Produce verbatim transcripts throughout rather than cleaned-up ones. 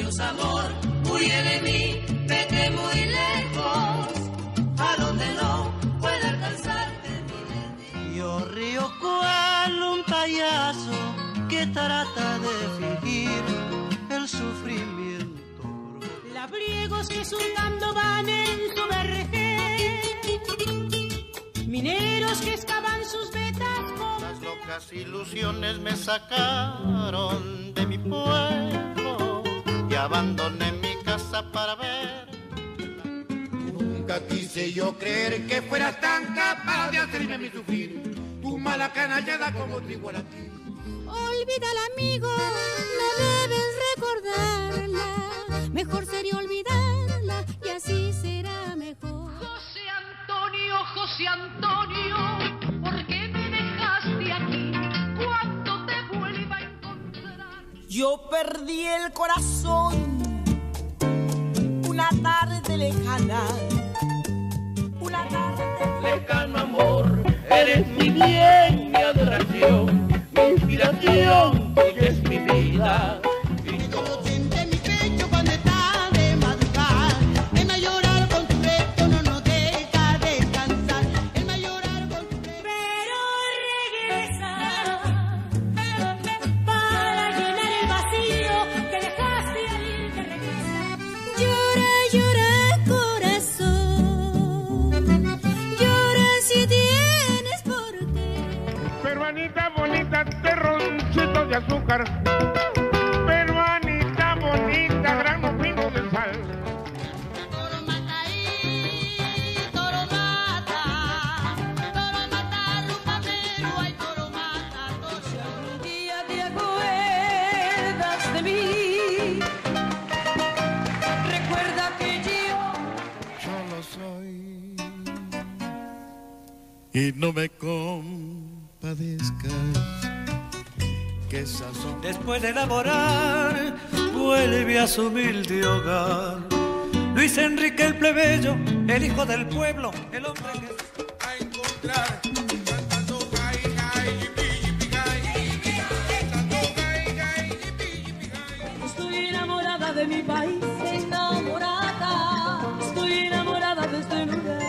Adiós amor, huye de mí, vete muy lejos, a donde no pueda alcanzarte mi. Yo río cual un payaso que trata de fingir el sufrimiento. Labriegos que surcando van en su vergel, mineros que excavan sus vetas con... Las locas ilusiones me sacaron de mi pueblo y abandoné mi casa para ver. Nunca quise yo creer que fueras tan capaz de hacerme a mí sufrir. Tu mala canallada como trigo a la ti. Olvídala, amigo, no debes recordarla. Mejor sería olvidarla y así será mejor. José Antonio, José Antonio, ¿por qué me dejaste aquí? ¿Cuándo te vuelva a encontrar? Yo perdí el corazón una tarde lejana, una tarde lejano amor, eres mi bien, mi adoración, mi inspiración, tuya es mi vida. Y todo siente en mi pecho cuando está de madrugada. El mayoral con tu reto no nos deja descansar. El mayoral con tu reto. Pero regresa para llenar el vacío que dejaste al irte. Regresa. Llora, llora corazón. Llora si tienes por qué. Peruanita bonita, terroncitos de azúcar. Peruanita bonita, grano fino de sal. Toro mata ahí, toro mata. Toro mata, rumbamero, ay toro mata, toro. Si algún día te acuerdas de mí, recuerda que yo Solo soy y no me compadezcas, que sazón después de elaborar vuelve a su humilde hogar. Luis Enrique el plebeyo, el hijo del pueblo, el hombre que A encontrar cantando gai, gai, yipi, yipi, gai. Cantando gai, gai, yipi, yipi, gai. estoy enamorada de mi país, enamorada, estoy enamorada de este lugar.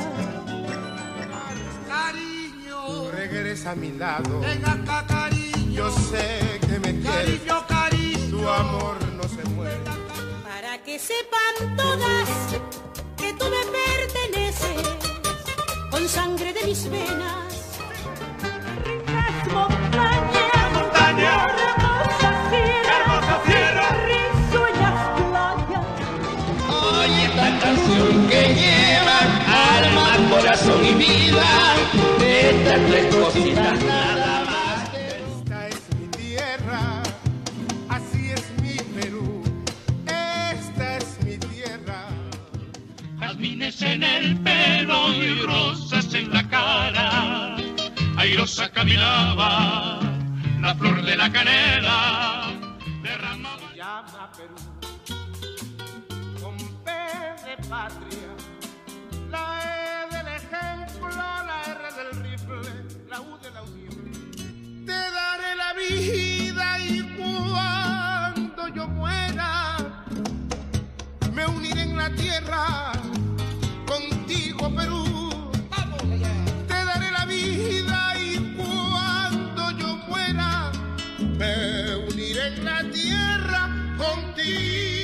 Cariño, regresa a mi lado. Venga acá, cariño. Yo sé que me quieres. Cariño, cariño. Tu amor no se muere. Para que sepan todas que tú me perteneces, con sangre de mis venas. Ricas montañas, Montaña, hermosas sierras, hermosa sierra, risueñas playas. Oye esta canción que lleva alma, corazón y vida, de estas tres cositas nada más. Esta es mi tierra, así es mi Perú. Esta es mi tierra. Jazmines en el pelo y rosas en la cara, airosa caminaba la flor de la canela, derramaba. Llama Perú, con P de patria, la E del ejemplo, la R del rifle, la U de la unión. Te daré la vida y cuando yo muera, me uniré en la tierra contigo, Perú. ¡Vamos allá! Te daré la vida y cuando yo muera, me uniré en la tierra contigo.